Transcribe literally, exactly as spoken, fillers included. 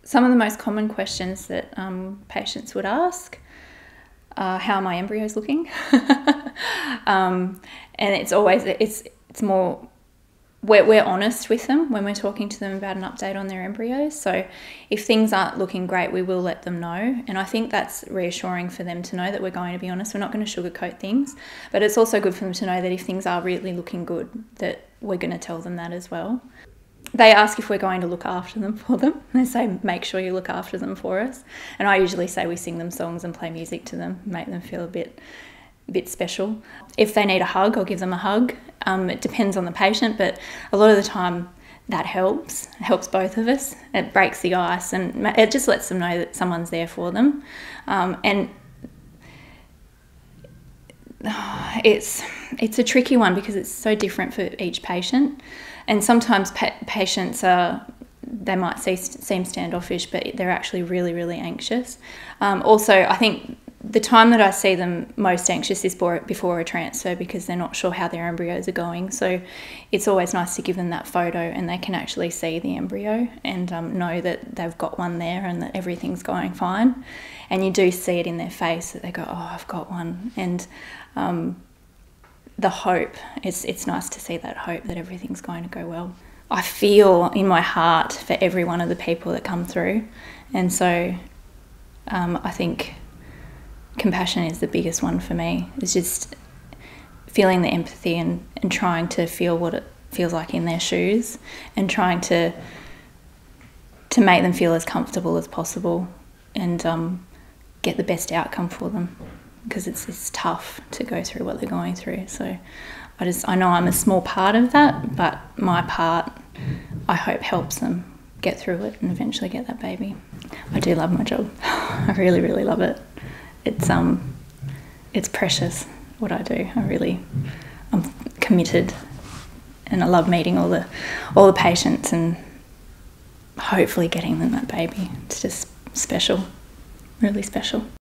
Some of the most common questions that um, patients would ask are, how are my embryos looking? um, and it's always, it's, it's more, we're, we're honest with them when we're talking to them about an update on their embryos. So if things aren't looking great, we will let them know. And I think that's reassuring for them to know that we're going to be honest. We're not going to sugarcoat things, but it's also good for them to know that if things are really looking good, that we're going to tell them that as well. They ask if we're going to look after them for them. They say, make sure you look after them for us. And I usually say we sing them songs and play music to them, make them feel a bit, a bit special. If they need a hug, I'll give them a hug. Um, it depends on the patient, but a lot of the time that helps. It helps both of us. It breaks the ice and it just lets them know that someone's there for them. Um, and it's, it's a tricky one because it's so different for each patient. And sometimes pa patients are, they might see, seem standoffish, but they're actually really, really anxious. Um, also, I think the time that I see them most anxious is before a transfer because they're not sure how their embryos are going. So it's always nice to give them that photo and they can actually see the embryo and um, know that they've got one there and that everything's going fine. And you do see it in their face that they go, oh, I've got one. And um, the hope, it's, it's nice to see that hope that everything's going to go well. I feel in my heart for every one of the people that come through. And so um, I think compassion is the biggest one for me. It's just feeling the empathy and, and trying to feel what it feels like in their shoes and trying to, to make them feel as comfortable as possible and um, get the best outcome for them. Because it's, it's tough to go through what they're going through. So I just, I know I'm a small part of that, but my part, I hope, helps them get through it and eventually get that baby. I do love my job. I really, really love it. It's, um, it's precious what I do. I really, I'm committed and I love meeting all the, all the patients and hopefully getting them that baby. It's just special, really special.